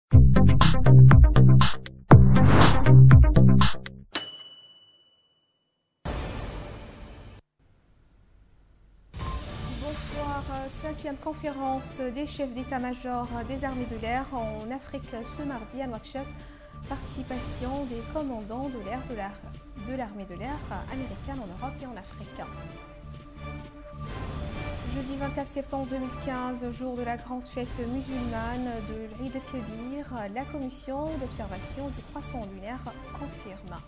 Bonsoir, 5e conférence des chefs d'état-major des armées de l'air en Afrique ce mardi à Nouakchott. Participation des commandants de l'air de l'armée de l'air américaine en Europe et en Afrique. Jeudi 24 septembre 2015, jour de la grande fête musulmane de l'Eid el-Kébir, la commission d'observation du croissant lunaire confirme.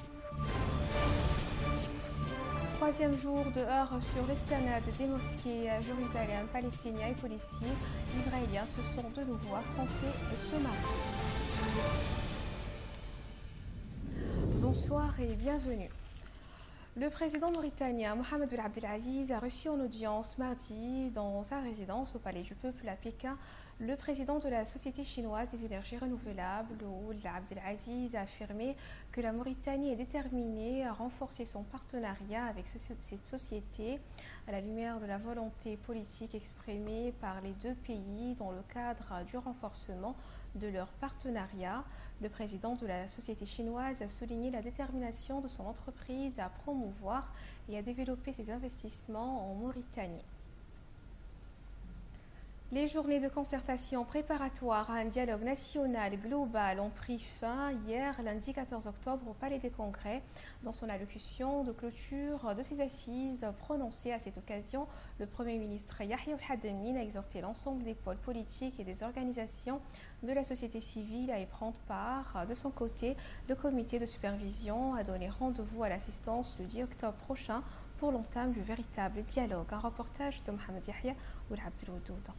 Troisième jour de heurts sur l'esplanade des mosquées à Jérusalem, Palestiniens et policiers israéliens se sont de nouveau affrontés ce mardi. Bonsoir et bienvenue. Le président mauritanien Mohamed Abdelaziz a reçu en audience mardi dans sa résidence au Palais du Peuple à Pékin le président de la Société chinoise des énergies renouvelables, Ould Abdelaziz, a affirmé que la Mauritanie est déterminée à renforcer son partenariat avec cette société à la lumière de la volonté politique exprimée par les deux pays dans le cadre du renforcement de leur partenariat. Le président de la société chinoise a souligné la détermination de son entreprise à promouvoir et à développer ses investissements en Mauritanie. Les journées de concertation préparatoires à un dialogue national global ont pris fin hier, lundi 14 octobre, au Palais des Congrès. Dans son allocution de clôture de ses assises prononcée à cette occasion, le Premier ministre Yahya Ould-Hadamine a exhorté l'ensemble des pôles politiques et des organisations de la société civile à y prendre part. De son côté, le comité de supervision a donné rendez-vous à l'assistance le 10 octobre prochain pour l'entame du véritable dialogue. Un reportage de Mohamed Yahya Ould-Abdeloudoud.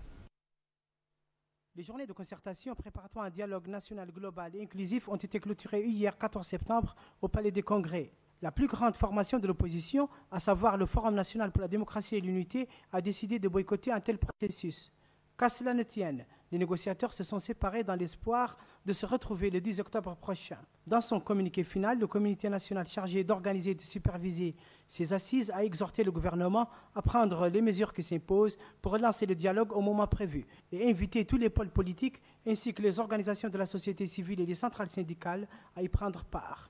Les journées de concertation préparatoires à un dialogue national global et inclusif ont été clôturées hier 14 septembre au Palais des Congrès. La plus grande formation de l'opposition, à savoir le Forum national pour la démocratie et l'unité, a décidé de boycotter un tel processus. Qu'à cela ne tienne, les négociateurs se sont séparés dans l'espoir de se retrouver le 10 octobre prochain. Dans son communiqué final, le comité national chargé d'organiser et de superviser ces assises a exhorté le gouvernement à prendre les mesures qui s'imposent pour relancer le dialogue au moment prévu et inviter tous les pôles politiques ainsi que les organisations de la société civile et les centrales syndicales à y prendre part.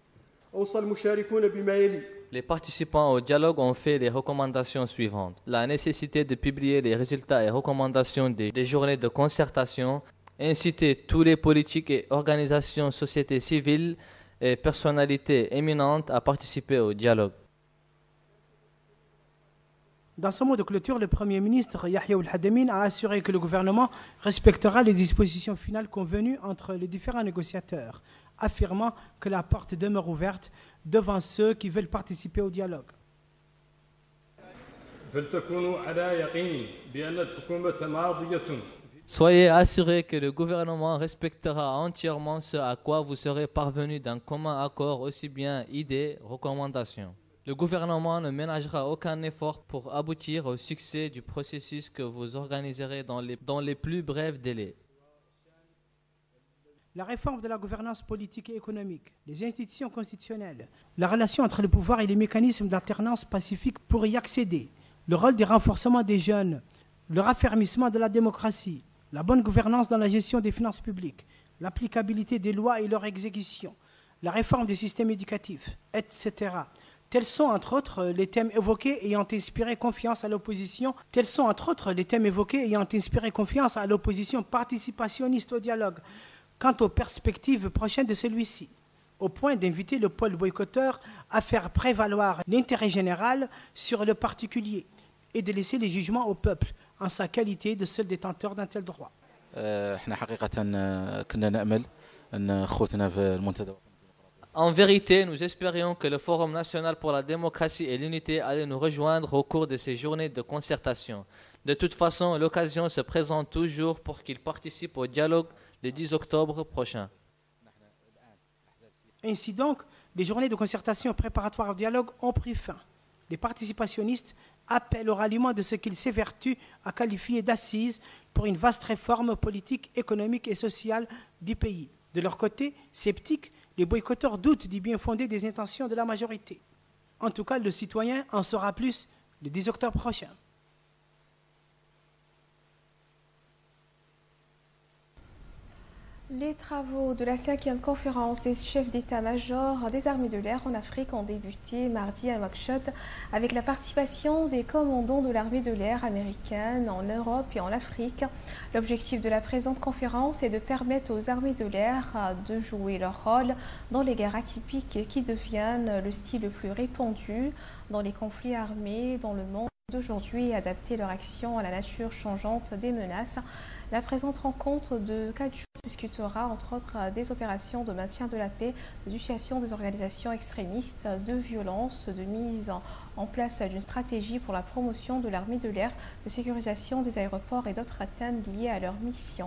Les participants au dialogue ont fait les recommandations suivantes. La nécessité de publier les résultats et recommandations des journées de concertation, inciter tous les politiques et organisations, sociétés civiles et personnalités éminentes à participer au dialogue. Dans son mot de clôture, le Premier ministre Yahya Ould-Hadamine a assuré que le gouvernement respectera les dispositions finales convenues entre les différents négociateurs, affirmant que la porte demeure ouverte devant ceux qui veulent participer au dialogue. Soyez assurés que le gouvernement respectera entièrement ce à quoi vous serez parvenus d'un commun accord, aussi bien idées, recommandations. Le gouvernement ne ménagera aucun effort pour aboutir au succès du processus que vous organiserez dans les plus brefs délais. La réforme de la gouvernance politique et économique, les institutions constitutionnelles, la relation entre le pouvoir et les mécanismes d'alternance pacifique pour y accéder, le rôle du renforcement des jeunes, le raffermissement de la démocratie, la bonne gouvernance dans la gestion des finances publiques, l'applicabilité des lois et leur exécution, la réforme des systèmes éducatifs, etc. Tels sont entre autres les thèmes évoqués ayant inspiré confiance à l'opposition. Participationniste au dialogue. Quant aux perspectives prochaines de celui-ci, au point d'inviter le pôle boycotteur à faire prévaloir l'intérêt général sur le particulier et de laisser les jugements au peuple en sa qualité de seul détenteur d'un tel droit. En vérité, nous espérions que le Forum national pour la démocratie et l'unité allait nous rejoindre au cours de ces journées de concertation. De toute façon, l'occasion se présente toujours pour qu'ils participent au dialogue le 10 octobre prochain. Ainsi donc, les journées de concertation préparatoires au dialogue ont pris fin. Les participationnistes appellent au ralliement de ce qu'ils s'évertuent à qualifier d'assises pour une vaste réforme politique, économique et sociale du pays. De leur côté, sceptiques, les boycotteurs doutent du bien fondé des intentions de la majorité. En tout cas, le citoyen en saura plus le 10 octobre prochain. Les travaux de la 5e conférence des chefs d'état-major des armées de l'air en Afrique ont débuté mardi à Nouakchott avec la participation des commandants de l'armée de l'air américaine en Europe et en Afrique. L'objectif de la présente conférence est de permettre aux armées de l'air de jouer leur rôle dans les guerres atypiques qui deviennent le style le plus répandu dans les conflits armés dans le monde d'aujourd'hui et adapter leur action à la nature changeante des menaces. La présente rencontre de 4 jours discutera entre autres des opérations de maintien de la paix, de dissuasion des organisations extrémistes, de violence, de mise en place d'une stratégie pour la promotion de l'armée de l'air, de sécurisation des aéroports et d'autres thèmes liés à leur mission.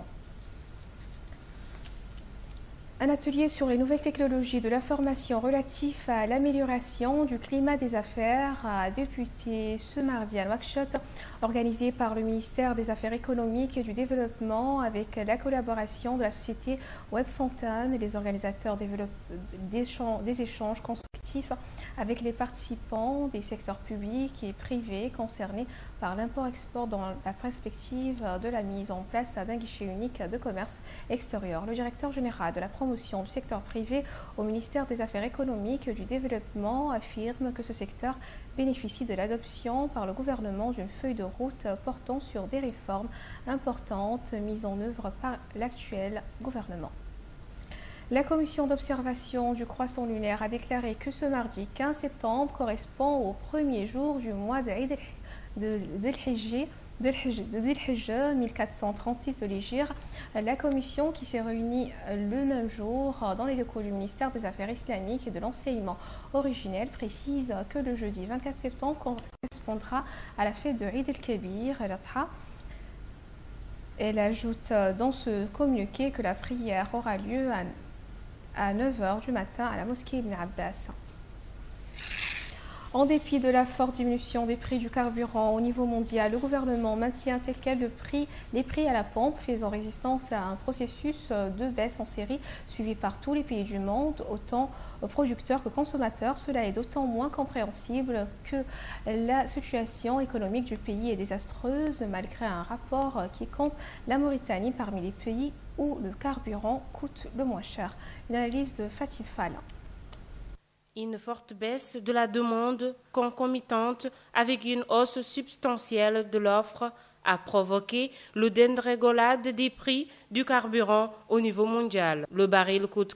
Un atelier sur les nouvelles technologies de l'information relatif à l'amélioration du climat des affaires a débuté ce mardi à Nouakchott, organisé par le ministère des Affaires économiques et du Développement avec la collaboration de la société Webfontaine et les organisateurs des échanges constructifs avec les participants des secteurs publics et privés concernés par l'import-export dans la perspective de la mise en place d'un guichet unique de commerce extérieur. Le directeur général de la promotion du secteur privé au ministère des Affaires économiques et du Développement affirme que ce secteur bénéficie de l'adoption par le gouvernement d'une feuille de route portant sur des réformes importantes mises en œuvre par l'actuel gouvernement. La commission d'observation du croissant lunaire a déclaré que ce mardi 15 septembre correspond au premier jour du mois de Dhul-Hijjah 1436 de l'Hégire. La commission qui s'est réunie le même jour dans les locaux du ministère des Affaires islamiques et de l'enseignement originel précise que le jeudi 24 septembre correspondra à la fête de Eid el-Kabir el-Adha. Elle ajoute dans ce communiqué que la prière aura lieu à 9h du matin à la mosquée Ibn Abbas. En dépit de la forte diminution des prix du carburant au niveau mondial, le gouvernement maintient tel quel les prix à la pompe, faisant résistance à un processus de baisse en série suivi par tous les pays du monde, autant producteurs que consommateurs. Cela est d'autant moins compréhensible que la situation économique du pays est désastreuse, malgré un rapport qui compte la Mauritanie parmi les pays où le carburant coûte le moins cher. Une analyse de Fatim Fall. Une forte baisse de la demande concomitante avec une hausse substantielle de l'offre a provoqué le dérégolade des prix du carburant au niveau mondial. Le baril coûte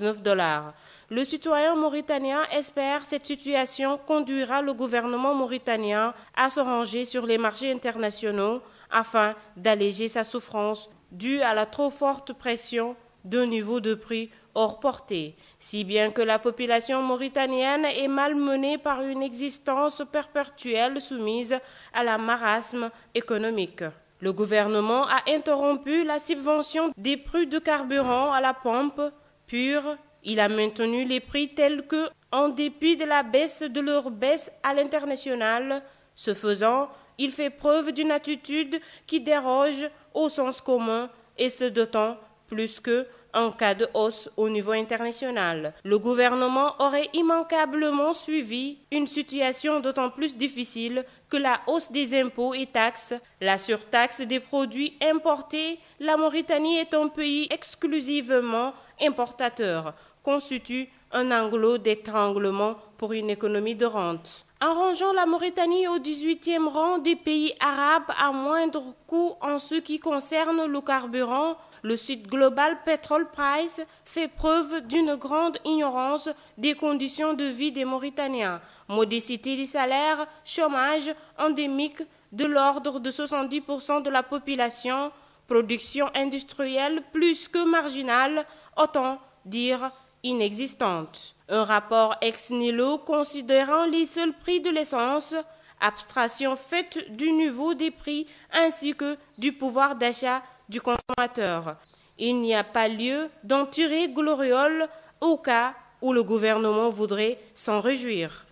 $49. Le citoyen mauritanien espère que cette situation conduira le gouvernement mauritanien à se ranger sur les marchés internationaux afin d'alléger sa souffrance due à la trop forte pression d'un niveau de prix hors portée, si bien que la population mauritanienne est malmenée par une existence perpétuelle soumise à la marasme économique. Le gouvernement a interrompu la subvention des prix de carburant à la pompe pure. Il a maintenu les prix tels que, en dépit de la baisse de leur baisse à l'international. Ce faisant, il fait preuve d'une attitude qui déroge au sens commun et ce d'autant plus que en cas de hausse au niveau international. Le gouvernement aurait immanquablement suivi une situation d'autant plus difficile que la hausse des impôts et taxes, la surtaxe des produits importés. La Mauritanie est un pays exclusivement importateur, constitue un angle d'étranglement pour une économie de rente. En rangeant la Mauritanie au 18e rang des pays arabes à moindre coût en ce qui concerne le carburant, le site Global Petrol Price fait preuve d'une grande ignorance des conditions de vie des Mauritaniens. Modicité des salaires, chômage endémique de l'ordre de 70% de la population, production industrielle plus que marginale, autant dire inexistante. Un rapport ex nihilo considérant les seuls prix de l'essence, abstraction faite du niveau des prix ainsi que du pouvoir d'achat du consommateur. Il n'y a pas lieu d'en tirer gloriole au cas où le gouvernement voudrait s'en réjouir.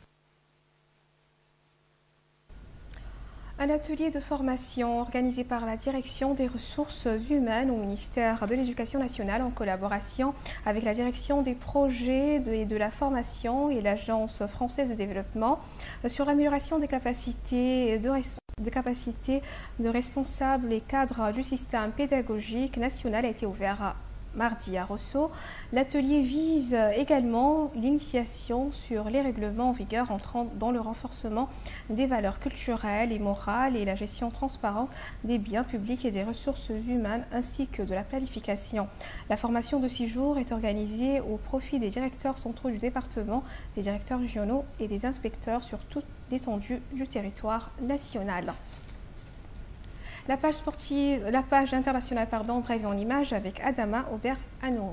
Un atelier de formation organisé par la Direction des ressources humaines au ministère de l'Éducation nationale en collaboration avec la Direction des projets et de la formation et l'Agence française de développement sur l'amélioration des capacités de responsables et cadres du système pédagogique national a été ouvert mardi à Rosso. L'atelier vise également l'initiation sur les règlements en vigueur entrant dans le renforcement des valeurs culturelles et morales et la gestion transparente des biens publics et des ressources humaines ainsi que de la planification. La formation de 6 jours est organisée au profit des directeurs centraux du département, des directeurs régionaux et des inspecteurs sur toute l'étendue du territoire national. La page internationale, brève en images avec Adama Aubert Anou.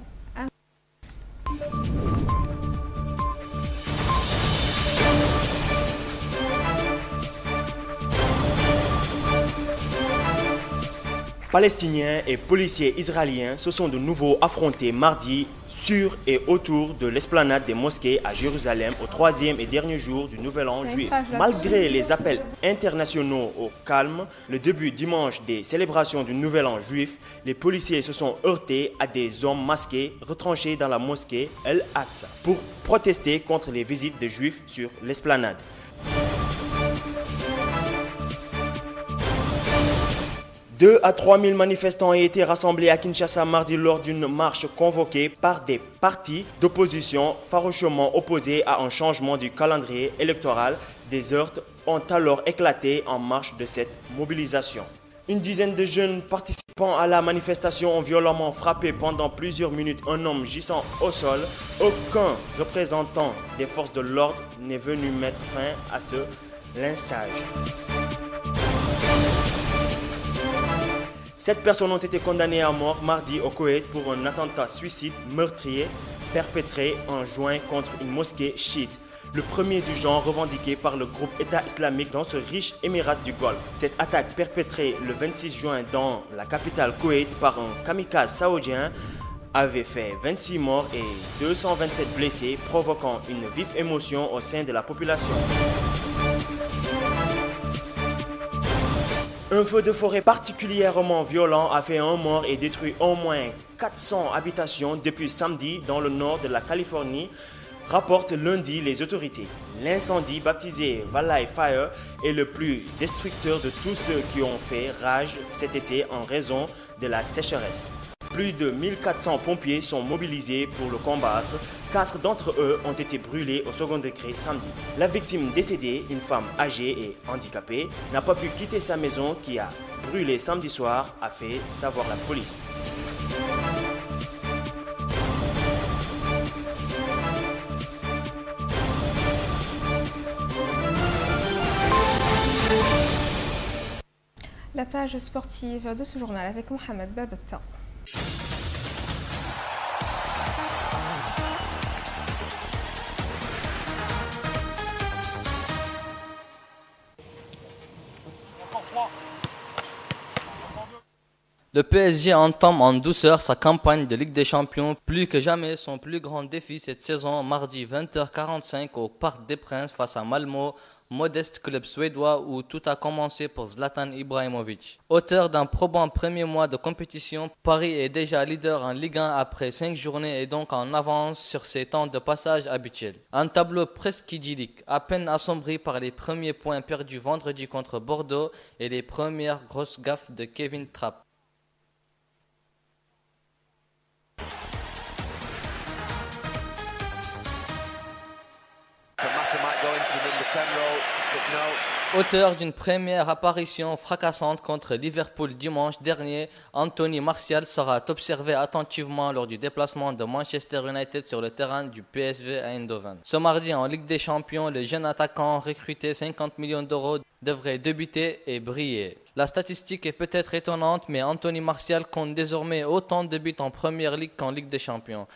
Palestiniens et policiers israéliens se sont de nouveau affrontés mardi sur et autour de l'esplanade des mosquées à Jérusalem au 3e et dernier jour du Nouvel An juif. Malgré les appels internationaux au calme, le début dimanche des célébrations du Nouvel An juif, les policiers se sont heurtés à des hommes masqués retranchés dans la mosquée El-Aqsa pour protester contre les visites de juifs sur l'esplanade. 2 à 3 000 manifestants ont été rassemblés à Kinshasa mardi lors d'une marche convoquée par des partis d'opposition farouchement opposés à un changement du calendrier électoral. Des heurts ont alors éclaté en marge de cette mobilisation. Une dizaine de jeunes participants à la manifestation ont violemment frappé pendant plusieurs minutes un homme gisant au sol. Aucun représentant des forces de l'ordre n'est venu mettre fin à ce lynchage. 7 personnes ont été condamnées à mort mardi au Koweït pour un attentat suicide meurtrier perpétré en juin contre une mosquée chiite, le premier du genre revendiqué par le groupe État islamique dans ce riche émirat du Golfe. Cette attaque perpétrée le 26 juin dans la capitale Koweït par un kamikaze saoudien avait fait 26 morts et 227 blessés, provoquant une vive émotion au sein de la population. Un feu de forêt particulièrement violent a fait un mort et détruit au moins 400 habitations depuis samedi dans le nord de la Californie, rapportent lundi les autorités. L'incendie, baptisé Valley Fire, est le plus destructeur de tous ceux qui ont fait rage cet été en raison de la sécheresse. Plus de 1400 pompiers sont mobilisés pour le combattre. 4 d'entre eux ont été brûlés au second degré samedi. La victime décédée, une femme âgée et handicapée, n'a pas pu quitter sa maison qui a brûlé samedi soir, a fait savoir la police. La page sportive de ce journal avec Mohamed Babetta. Le PSG entame en douceur sa campagne de Ligue des Champions, plus que jamais son plus grand défi cette saison, mardi 20h45 au Parc des Princes face à Malmö, modeste club suédois où tout a commencé pour Zlatan Ibrahimovic. Auteur d'un probant premier mois de compétition, Paris est déjà leader en Ligue 1 après 5 journées et donc en avance sur ses temps de passage habituels. Un tableau presque idyllique, à peine assombri par les premiers points perdus vendredi contre Bordeaux et les premières grosses gaffes de Kevin Trapp. Auteur d'une première apparition fracassante contre Liverpool dimanche dernier, Anthony Martial sera observé attentivement lors du déplacement de Manchester United sur le terrain du PSV à Eindhoven. Ce mardi en Ligue des Champions, le jeune attaquant recruté 50 millions d'euros devrait débuter et briller. La statistique est peut-être étonnante, mais Anthony Martial compte désormais autant de buts en Première Ligue qu'en Ligue des Champions.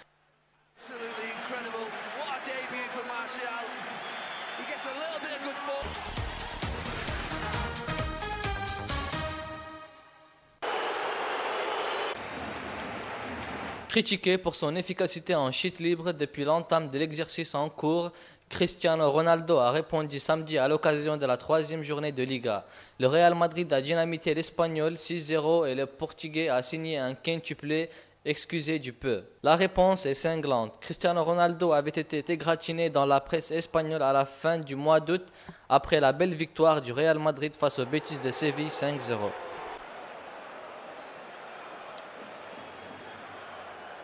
Critiqué pour son efficacité en chute libre depuis l'entame de l'exercice en cours, Cristiano Ronaldo a répondu samedi à l'occasion de la 3e journée de Liga. Le Real Madrid a dynamité l'Espagnol 6-0 et le Portugais a signé un quintuplé, excusez du peu. La réponse est cinglante. Cristiano Ronaldo avait été égratigné dans la presse espagnole à la fin du mois d'août après la belle victoire du Real Madrid face au Betis de Séville 5-0.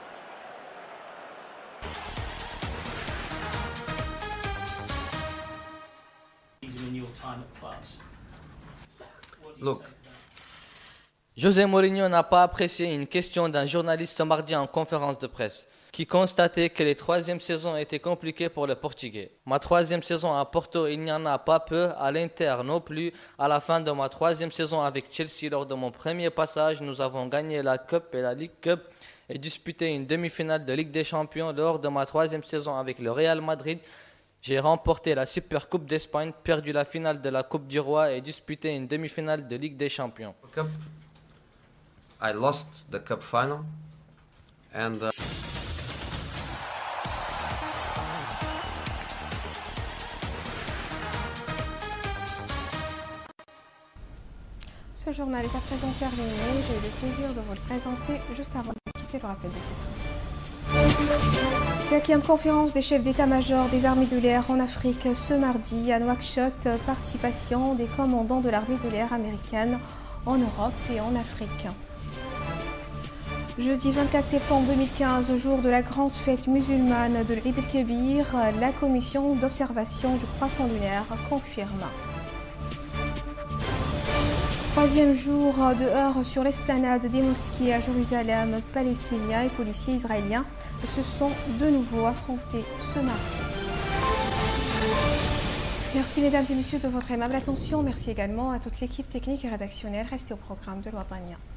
Look, José Mourinho n'a pas apprécié une question d'un journaliste mardi en conférence de presse, qui constatait que les troisièmes saisons étaient compliquées pour le Portugais. Ma troisième saison à Porto, il n'y en a pas peu, à l'Inter non plus. À la fin de ma troisième saison avec Chelsea, lors de mon premier passage, nous avons gagné la Cup et la League Cup et disputé une demi-finale de Ligue des Champions. Lors de ma troisième saison avec le Real Madrid, j'ai remporté la Super Coupe d'Espagne, perdu la finale de la Coupe du Roi et disputé une demi-finale de Ligue des Champions. Cup, I lost the cup final, and Ce journal est à présent terminé. J'ai eu le plaisir de vous le présenter juste avant de quitter le rappel des titres. 5e conférence des chefs d'état-major des armées de l'air en Afrique ce mardi à Nouakchott. Participation des commandants de l'armée de l'air américaine en Europe et en Afrique. Jeudi 24 septembre 2015, jour de la grande fête musulmane de l'Eid el-Kébir, la commission d'observation du croissant lunaire confirme. 3e jour de heurts sur l'esplanade des mosquées à Jérusalem. Palestiniens et policiers israéliens se sont de nouveau affrontés ce mardi. Merci mesdames et messieurs de votre aimable attention. Merci également à toute l'équipe technique et rédactionnelle. Restez au programme de l'Ouadania.